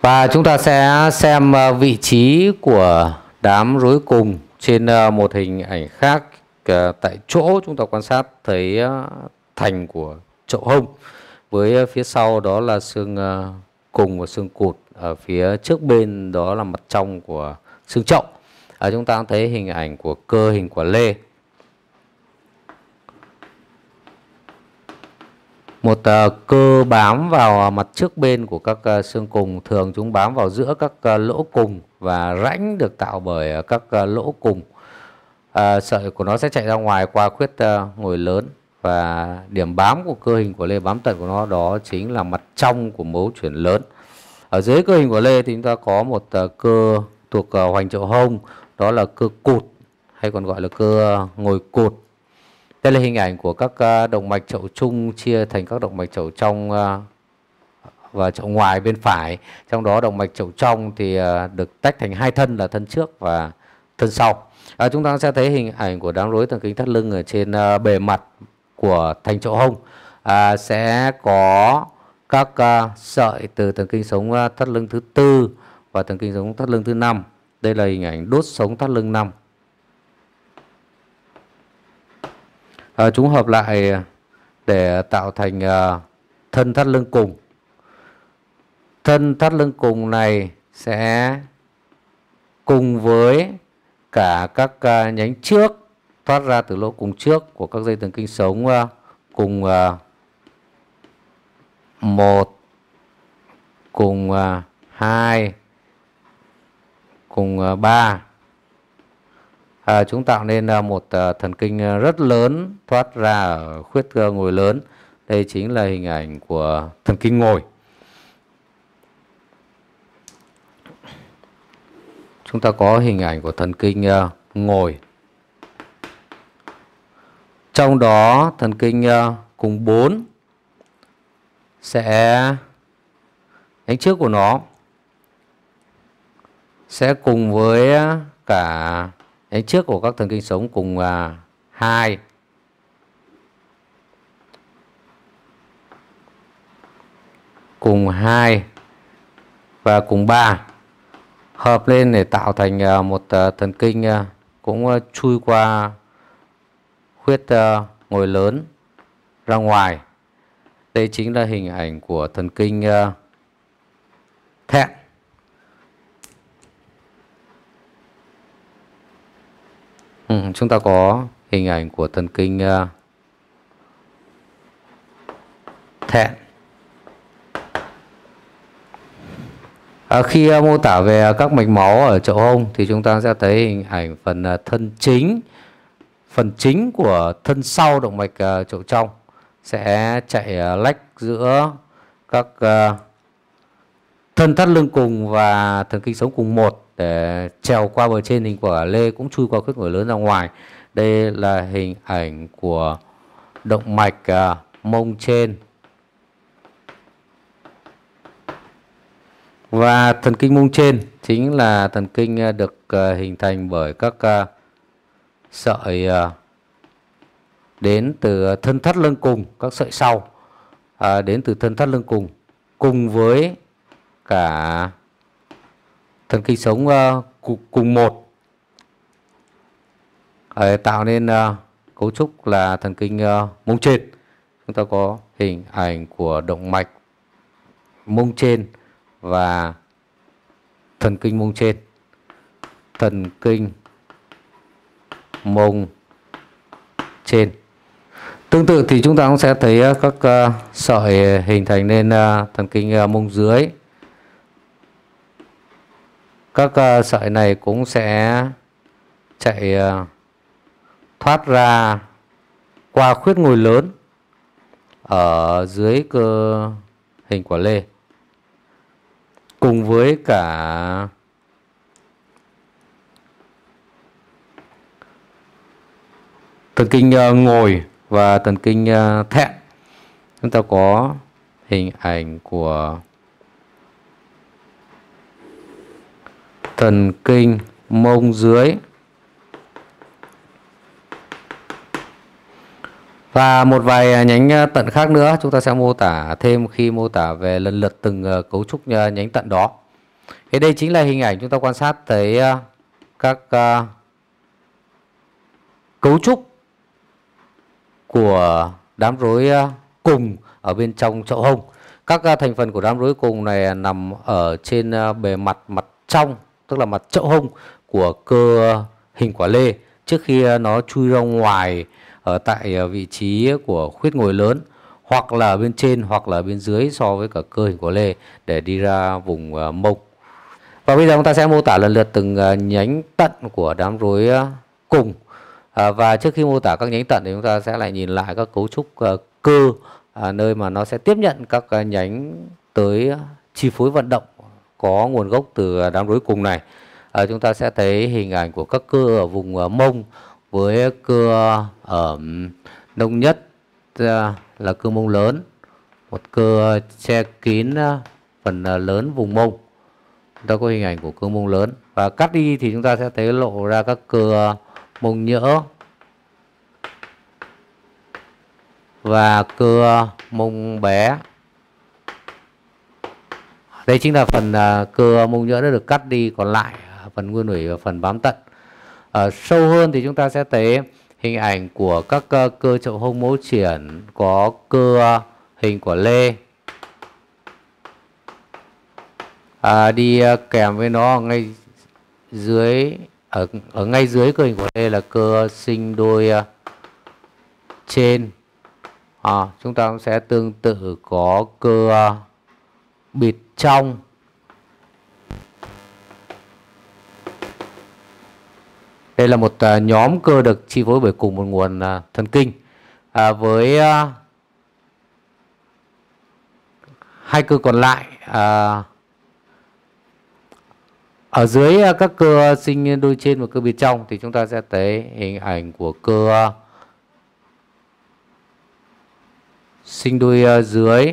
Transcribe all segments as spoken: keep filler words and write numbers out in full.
Và chúng ta sẽ xem vị trí của đám rối cùng trên một hình ảnh khác. Tại chỗ chúng ta quan sát thấy thành của chậu hông, với phía sau đó là xương cùng và xương cụt, ở phía trước bên đó là mặt trong của xương chậu. À, chúng ta thấy hình ảnh của cơ hình quả lê. Một uh, cơ bám vào mặt trước bên của các uh, xương cùng, thường chúng bám vào giữa các uh, lỗ cùng và rãnh được tạo bởi uh, các uh, lỗ cùng. Uh, sợi của nó sẽ chạy ra ngoài qua khuyết uh, ngồi lớn, và điểm bám của cơ hình quả lê bám tận của nó đó chính là mặt trong của mấu chuyển lớn. Ở dưới cơ hình quả lê thì chúng ta có một uh, cơ thuộc uh, hoành chậu hông, đó là cơ cụt hay còn gọi là cơ uh, ngồi cụt. Đây là hình ảnh của các động mạch chậu trung chia thành các động mạch chậu trong và chậu ngoài bên phải. Trong đó động mạch chậu trong thì được tách thành hai thân là thân trước và thân sau. À, chúng ta sẽ thấy hình ảnh của đám rối thần kinh thắt lưng ở trên bề mặt của thành chậu hông. À, sẽ có các sợi từ thần kinh sống thắt lưng thứ tư và thần kinh sống thắt lưng thứ năm. Đây là hình ảnh đốt sống thắt lưng năm. À, chúng hợp lại để tạo thành uh, thân thắt lưng cùng. Thân thắt lưng cùng này sẽ cùng với cả các uh, nhánh trước thoát ra từ lỗ cùng trước của các dây thần kinh sống uh, cùng uh, một, cùng uh, hai, cùng uh, ba. À, chúng tạo nên một uh, thần kinh rất lớn thoát ra ở khuyết uh, ngồi lớn. Đây chính là hình ảnh của thần kinh ngồi. Chúng ta có hình ảnh của thần kinh uh, ngồi. Trong đó thần kinh uh, cùng bốn sẽ nhánh trước của nó sẽ cùng với cả nhánh trước của các thần kinh sống cùng à, hai, cùng hai và cùng ba hợp lên để tạo thành à, một à, thần kinh à, cũng à, chui qua khuyết à, ngồi lớn ra ngoài. Đây chính là hình ảnh của thần kinh à, thẹn. Ừ, chúng ta có hình ảnh của thần kinh uh, thẹn. À, khi uh, mô tả về các mạch máu ở chậu hông thì chúng ta sẽ thấy hình ảnh phần uh, thân chính, phần chính của thân sau động mạch uh, chậu trong sẽ chạy uh, lách giữa các uh, thân thắt lưng cùng và thần kinh sống cùng một để trèo qua bờ trên hình quả lê, cũng chui qua khuyết ngồi lớn ra ngoài. Đây là hình ảnh của động mạch uh, mông trên. Và thần kinh mông trên chính là thần kinh uh, được uh, hình thành bởi các uh, sợi uh, đến từ thân thắt lưng cùng, các sợi sau uh, đến từ thân thắt lưng cùng, cùng với cả thần kinh sống uh, cùng một, uh, tạo nên uh, cấu trúc là thần kinh uh, mông trên. Chúng ta có hình ảnh của động mạch mông trên và thần kinh mông trên. Thần kinh mông trên. Tương tự thì chúng ta cũng sẽ thấy uh, các uh, sợi hình thành nên uh, thần kinh uh, mông dưới. Các uh, sợi này cũng sẽ chạy uh, thoát ra qua khuyết ngồi lớn ở dưới cơ hình quả lê, cùng với cả thần kinh uh, ngồi và thần kinh uh, thẹn. Chúng ta có hình ảnh của thần kinh mông dưới. Và một vài nhánh tận khác nữa chúng ta sẽ mô tả thêm khi mô tả về lần lượt từng cấu trúc nhánh tận đó. Thì đây chính là hình ảnh chúng ta quan sát thấy uh, các uh, cấu trúc của đám rối uh, cùng ở bên trong chậu hông. Các uh, thành phần của đám rối cùng này nằm ở trên uh, bề mặt mặt trong, tức là mặt chậu hông của cơ uh, hình quả lê, trước khi uh, nó chui ra ngoài ở tại uh, vị trí của khuyết ngồi lớn, hoặc là ở bên trên hoặc là ở bên dưới so với cả cơ hình quả lê để đi ra vùng uh, mông. Và bây giờ chúng ta sẽ mô tả lần lượt từng uh, nhánh tận của đám rối uh, cùng. À, và trước khi mô tả các nhánh tận thì chúng ta sẽ lại nhìn lại các cấu trúc uh, cơ à, nơi mà nó sẽ tiếp nhận các uh, nhánh tới uh, chi phối vận động có nguồn gốc từ uh, đám rối cùng này. À, chúng ta sẽ thấy hình ảnh của các cơ ở vùng uh, mông, với cơ ở um, nông nhất uh, là cơ mông lớn, một cơ uh, che kín uh, phần uh, lớn vùng mông. Chúng ta có hình ảnh của cơ mông lớn, và cắt đi thì chúng ta sẽ thấy lộ ra các cơ uh, mông nhỡ và cơ mông bé. Đây chính là phần uh, cơ mông nhỡ đã được cắt đi, còn lại phần nguyên ủy và phần bám tận. Uh, sâu hơn thì chúng ta sẽ thấy hình ảnh của các uh, cơ chậu hông mẫu triển, có cơ uh, hình quả lê. À, đi uh, kèm với nó ngay dưới, ở, ở ngay dưới cơ hình quả lê là cơ sinh đôi uh, trên. À, chúng ta cũng sẽ tương tự có cơ uh, bịt trong. Đây là một uh, nhóm cơ được chi phối bởi cùng một nguồn uh, thần kinh, à, với uh, hai cơ còn lại. Uh, Ở dưới uh, các cơ sinh đôi trên và cơ bịt trong thì chúng ta sẽ thấy hình ảnh của cơ uh, sinh đôi uh, dưới,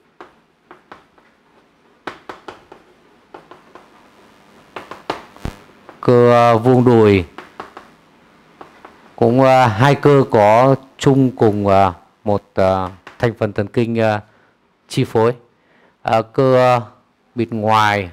cơ uh, vuông đùi, cũng uh, hai cơ có chung cùng uh, một uh, thành phần thần kinh uh, chi phối. Uh, cơ uh, bịt ngoài,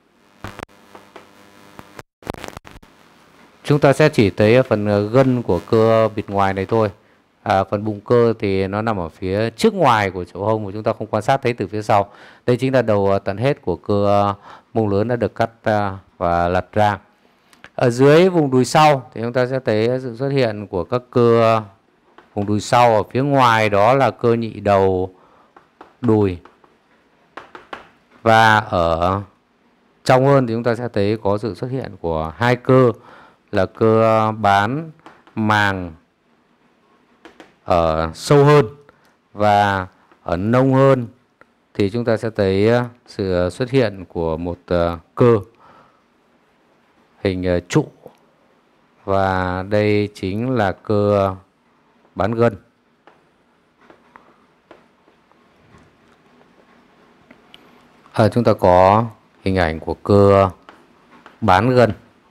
chúng ta sẽ chỉ thấy phần gân của cơ bịt ngoài này thôi. À, phần bụng cơ thì nó nằm ở phía trước ngoài của chậu hông, mà chúng ta không quan sát thấy từ phía sau. Đây chính là đầu tận hết của cơ mông lớn đã được cắt và lật ra. Ở dưới vùng đùi sau thì chúng ta sẽ thấy sự xuất hiện của các cơ vùng đùi sau. Ở phía ngoài đó là cơ nhị đầu đùi, và ở trong hơn thì chúng ta sẽ thấy có sự xuất hiện của hai cơ là cơ bán màng ở sâu hơn, và ở nông hơn thì chúng ta sẽ thấy sự xuất hiện của một cơ hình trụ, và đây chính là cơ bán gân. À, chúng ta có hình ảnh của cơ bán gân.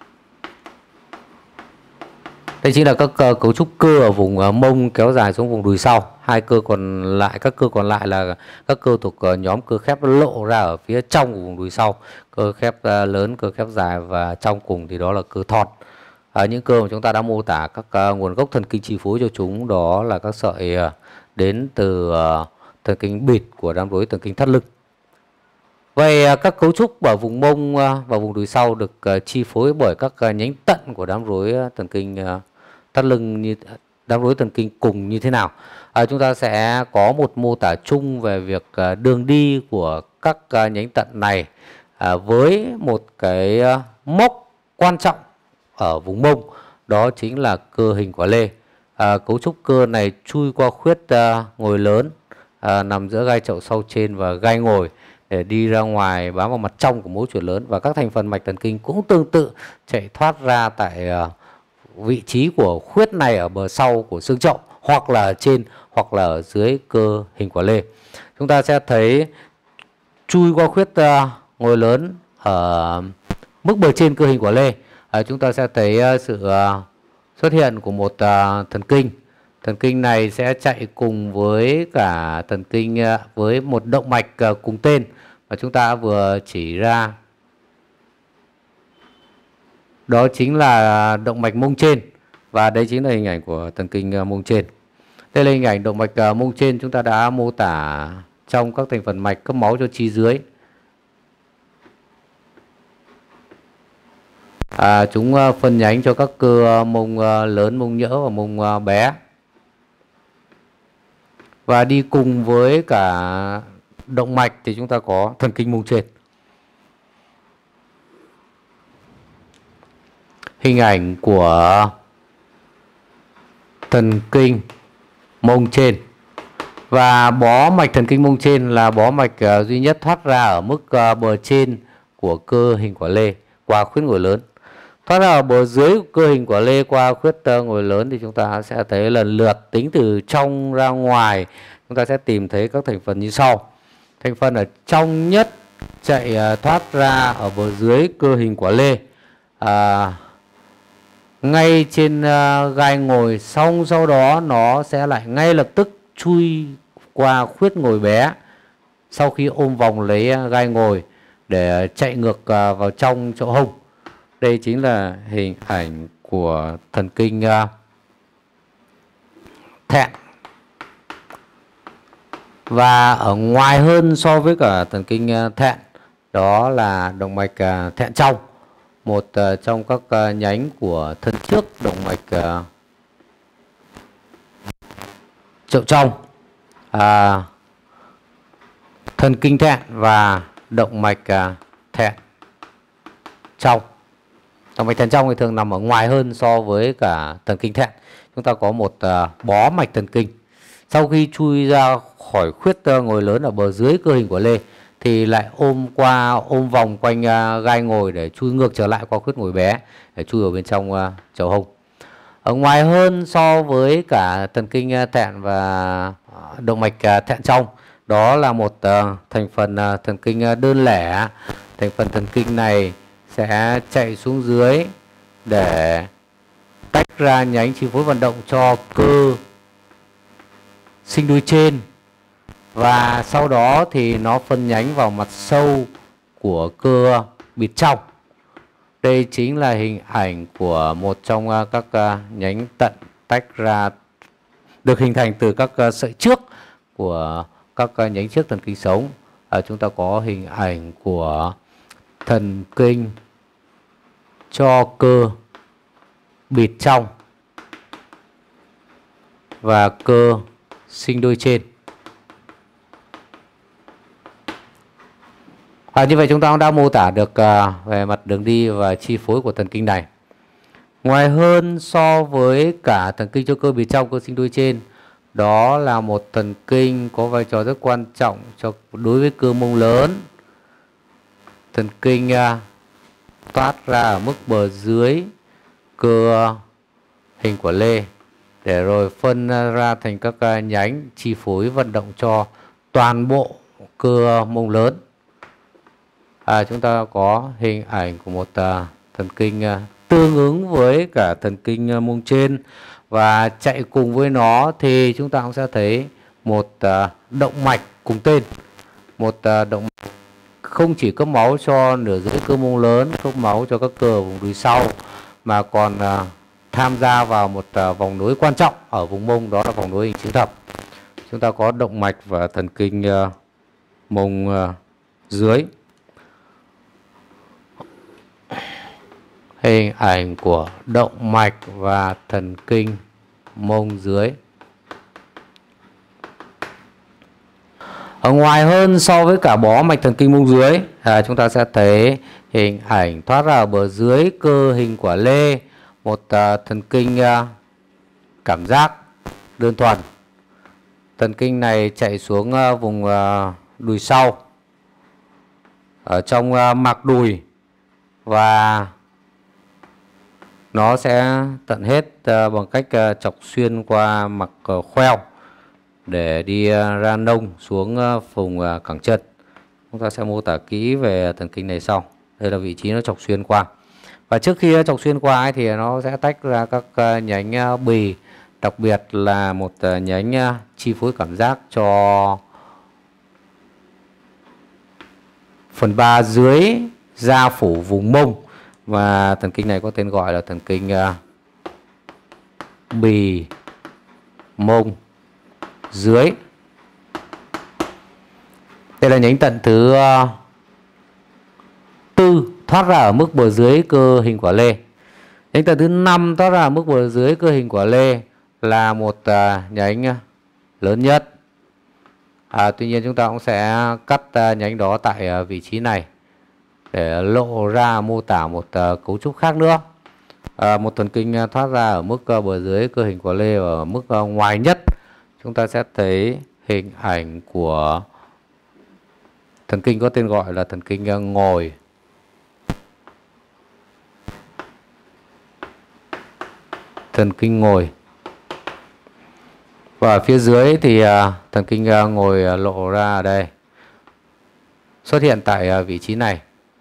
Đây chính là các uh, cấu trúc cơ ở vùng uh, mông kéo dài xuống vùng đùi sau. Hai cơ còn lại, các cơ còn lại là các cơ thuộc uh, nhóm cơ khép lộ ra ở phía trong của vùng đùi sau. Cơ khép uh, lớn, cơ khép dài, và trong cùng thì đó là cơ thon. Uh, những cơ mà chúng ta đã mô tả các uh, nguồn gốc thần kinh chi phối cho chúng, đó là các sợi uh, đến từ uh, thần kinh bịt của đám rối thần kinh thắt lưng. Vậy các cấu trúc ở vùng mông và vùng đùi sau được chi phối bởi các nhánh tận của đám rối thần kinh thắt lưng, như đám rối thần kinh cùng như thế nào? À, chúng ta sẽ có một mô tả chung về việc đường đi của các nhánh tận này, à, với một cái mốc quan trọng ở vùng mông, đó chính là cơ hình quả lê. À, cấu trúc cơ này chui qua khuyết uh, ngồi lớn, à, nằm giữa gai chậu sau trên và gai ngồi, để đi ra ngoài bám vào mặt trong của mố chuyển lớn, và các thành phần mạch thần kinh cũng tương tự chạy thoát ra tại uh, vị trí của khuyết này ở bờ sau của xương chậu, hoặc là ở trên hoặc là ở dưới cơ hình quả lê. Chúng ta sẽ thấy chui qua khuyết uh, ngồi lớn ở mức bờ trên cơ hình quả lê. Uh, chúng ta sẽ thấy uh, sự uh, xuất hiện của một uh, thần kinh. Thần kinh này sẽ chạy cùng với cả thần kinh uh, với một động mạch uh, cùng tên mà chúng ta vừa chỉ ra đó chính là động mạch mông trên, và đây chính là hình ảnh của thần kinh mông trên. Đây là hình ảnh động mạch mông trên chúng ta đã mô tả trong các thành phần mạch cấp máu cho chi dưới. À, chúng phân nhánh cho các cơ mông lớn, mông nhỡ và mông bé. Và đi cùng với cả động mạch thì chúng ta có thần kinh mông trên. Hình ảnh của thần kinh mông trên. Và bó mạch thần kinh mông trên là bó mạch duy nhất thoát ra ở mức bờ trên của cơ hình quả lê qua khuyết ngồi lớn. Thoát ra ở bờ dưới của cơ hình quả lê qua khuyết ngồi lớn thì chúng ta sẽ thấy lần lượt tính từ trong ra ngoài, chúng ta sẽ tìm thấy các thành phần như sau. Thành phần ở trong nhất chạy thoát ra ở bờ dưới cơ hình quả lê, à, ngay trên uh, gai ngồi, xong sau đó nó sẽ lại ngay lập tức chui qua khuyết ngồi bé sau khi ôm vòng lấy uh, gai ngồi để chạy ngược uh, vào trong chỗ hông. Đây chính là hình ảnh của thần kinh uh, thẹn. Và ở ngoài hơn so với cả thần kinh uh, thẹn, đó là động mạch uh, thẹn trong, một uh, trong các uh, nhánh của thân trước động mạch uh, chậu trong. À, thần kinh thẹn và động mạch uh, thẹn trong. Động mạch thẹn trong thì thường nằm ở ngoài hơn so với cả thần kinh thẹn. Chúng ta có một uh, bó mạch thần kinh. Sau khi chui ra khỏi khuyết uh, ngồi lớn ở bờ dưới cơ hình của lê thì lại ôm qua ôm vòng quanh uh, gai ngồi để chui ngược trở lại qua khuyết ngồi bé để chui ở bên trong uh, chậu hông. Ở ngoài hơn so với cả thần kinh uh, thẹn và động mạch uh, thẹn trong, đó là một uh, thành phần uh, thần kinh uh, đơn lẻ. Thành phần thần kinh này sẽ chạy xuống dưới để tách ra nhánh chi phối vận động cho cơ sinh đuôi trên, và sau đó thì nó phân nhánh vào mặt sâu của cơ bịt trong. Đây chính là hình ảnh của một trong các nhánh tận tách ra, được hình thành từ các sợi trước của các nhánh trước thần kinh sống. À, chúng ta có hình ảnh của thần kinh cho cơ bịt trong và cơ sinh đôi trên. À, như vậy chúng ta cũng đã mô tả được uh, về mặt đường đi và chi phối của thần kinh này. Ngoài hơn so với cả thần kinh cho cơ bịt trong, cơ sinh đôi trên, đó là một thần kinh có vai trò rất quan trọng cho đối với cơ mông lớn. Thần kinh uh, toát ra ở mức bờ dưới cơ hình quả lê để rồi phân ra thành các uh, nhánh chi phối vận động cho toàn bộ cơ mông lớn. À, chúng ta có hình ảnh của một uh, thần kinh uh, tương ứng với cả thần kinh uh, mông trên, và chạy cùng với nó thì chúng ta cũng sẽ thấy một uh, động mạch cùng tên. Một uh, động mạch không chỉ cấp máu cho nửa dưới cơ mông lớn, cấp máu cho các cơ ở vùng đùi sau, mà còn uh, tham gia vào một uh, vòng nối quan trọng ở vùng mông, đó là vòng nối hình chữ thập. Chúng ta có động mạch và thần kinh uh, mông uh, dưới. Hình ảnh của động mạch và thần kinh mông dưới. Ở ngoài hơn so với cả bó mạch thần kinh mông dưới, à, chúng ta sẽ thấy hình ảnh thoát ra ở bờ dưới cơ hình quả lê, một uh, thần kinh uh, cảm giác đơn thuần. Thần kinh này chạy xuống uh, vùng uh, đùi sau, ở trong uh, mạc đùi, và nó sẽ tận hết uh, bằng cách uh, chọc xuyên qua mạc uh, khoeo để đi uh, ra nông xuống uh, vùng uh, cẳng chân. Chúng ta sẽ mô tả kỹ về thần kinh này sau. Đây là vị trí nó chọc xuyên qua. Và trước khi chọc xuyên qua ấy, thì nó sẽ tách ra các uh, nhánh uh, bì, đặc biệt là một uh, nhánh uh, chi phối cảm giác cho phần ba dưới da phủ vùng mông, Và thần kinh này có tên gọi là thần kinh uh, bì mông dưới. Đây là nhánh tận thứ uh, tư thoát ra ở mức bờ dưới cơ hình quả lê. Nhánh tận thứ năm thoát ra ở mức bờ dưới cơ hình quả lê là một uh, nhánh lớn nhất. À, tuy nhiên chúng ta cũng sẽ cắt uh, nhánh đó tại uh, vị trí này để lộ ra mô tả một uh, cấu trúc khác nữa. À, một thần kinh uh, thoát ra ở mức uh, bờ dưới cơ hình quả lê ở mức uh, ngoài nhất, chúng ta sẽ thấy hình ảnh của thần kinh có tên gọi là thần kinh uh, ngồi. Thần kinh ngồi. Và ở phía dưới thì uh, thần kinh uh, ngồi uh, lộ ra ở đây, xuất hiện tại uh, vị trí này.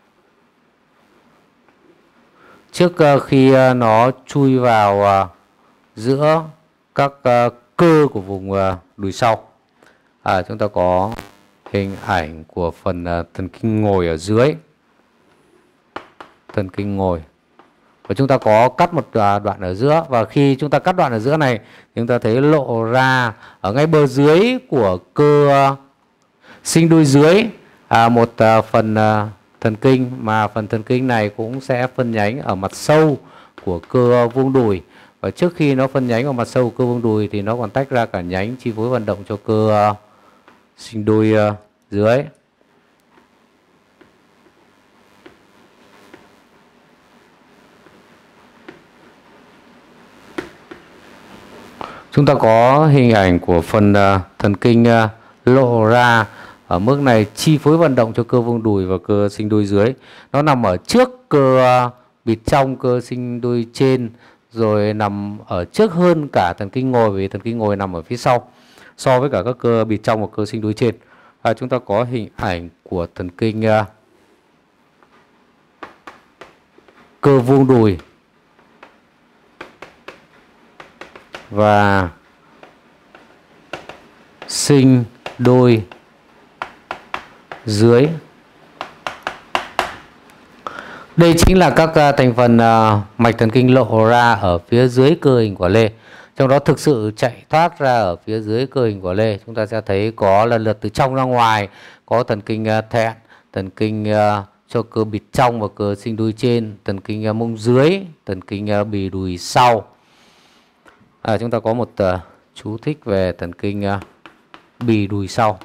Trước uh, khi uh, nó chui vào uh, giữa các uh, cơ của vùng uh, đùi sau, à, chúng ta có hình ảnh của phần uh, thần kinh ngồi ở dưới. Thần kinh ngồi. Và chúng ta có cắt một đoạn ở giữa. Và khi chúng ta cắt đoạn ở giữa này, chúng ta thấy lộ ra ở ngay bờ dưới của cơ sinh đuôi dưới à, một phần thần kinh, mà phần thần kinh này cũng sẽ phân nhánh ở mặt sâu của cơ vuông đùi. Và trước khi nó phân nhánh vào mặt sâu của cơ vuông đùi thì nó còn tách ra cả nhánh chi phối vận động cho cơ sinh đuôi dưới. Chúng ta có hình ảnh của phần uh, thần kinh uh, lộ ra ở mức này chi phối vận động cho cơ vuông đùi và cơ sinh đuôi dưới. Nó nằm ở trước cơ uh, bịt trong cơ sinh đuôi trên, rồi nằm ở trước hơn cả thần kinh ngồi, vì thần kinh ngồi nằm ở phía sau so với cả các cơ bịt trong và cơ sinh đuôi trên. À, chúng ta có hình ảnh của thần kinh uh, cơ vuông đùi và sinh đôi dưới. Đây chính là các thành phần mạch thần kinh lộ ra ở phía dưới cơ hình quả lê. Trong đó thực sự chạy thoát ra ở phía dưới cơ hình quả lê, chúng ta sẽ thấy có lần lượt từ trong ra ngoài có thần kinh thẹn, thần kinh cho cơ bịt trong và cơ sinh đuôi trên, thần kinh mông dưới, thần kinh bì đùi sau. À, chúng ta có một uh, chú thích về thần kinh uh, bì đùi sau.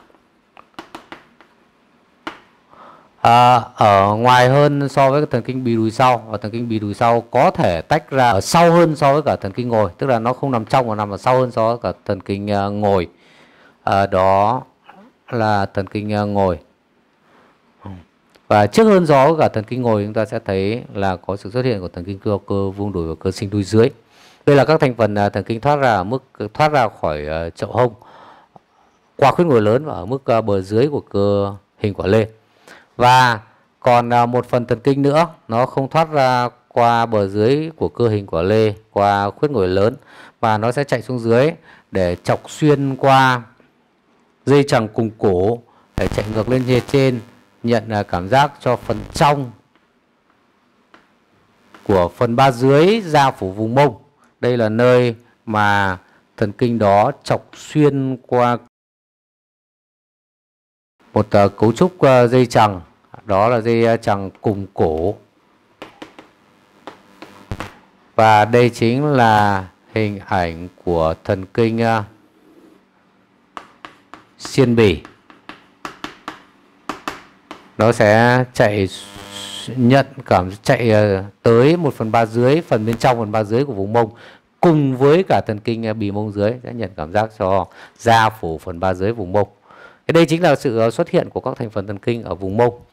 À, ở ngoài hơn so với thần kinh bì đùi sau, và thần kinh bì đùi sau có thể tách ra ở sau hơn so với cả thần kinh ngồi, tức là nó không nằm trong mà nằm ở sau hơn so với cả thần kinh uh, ngồi. À, đó là thần kinh uh, ngồi. Và trước hơn so với cả thần kinh ngồi, chúng ta sẽ thấy là có sự xuất hiện của thần kinh cơ, cơ vuông đùi và cơ sinh đuôi dưới. Đây là các thành phần thần kinh thoát ra ở mức thoát ra khỏi uh, chậu hông qua khuyết ngồi lớn và ở mức uh, bờ dưới của cơ hình quả lê. Và còn uh, một phần thần kinh nữa, nó không thoát ra qua bờ dưới của cơ hình quả lê qua khuyết ngồi lớn, và nó sẽ chạy xuống dưới để chọc xuyên qua dây chằng cùng cổ để chạy ngược lên trên trên, nhận uh, cảm giác cho phần trong của phần ba dưới da phủ vùng mông. Đây là nơi mà thần kinh đó chọc xuyên qua một uh, cấu trúc uh, dây chằng, đó là dây uh, chằng cùng cổ. Và đây chính là hình ảnh của thần kinh uh, xiên bì. Nó sẽ chạy nhận cảm chạy uh, tới một phần ba dưới, phần bên trong phần ba dưới của vùng mông, cùng với cả thần kinh uh, bì mông dưới sẽ nhận cảm giác cho da phủ phần ba dưới vùng mông. Đây chính là sự uh, xuất hiện của các thành phần thần kinh ở vùng mông.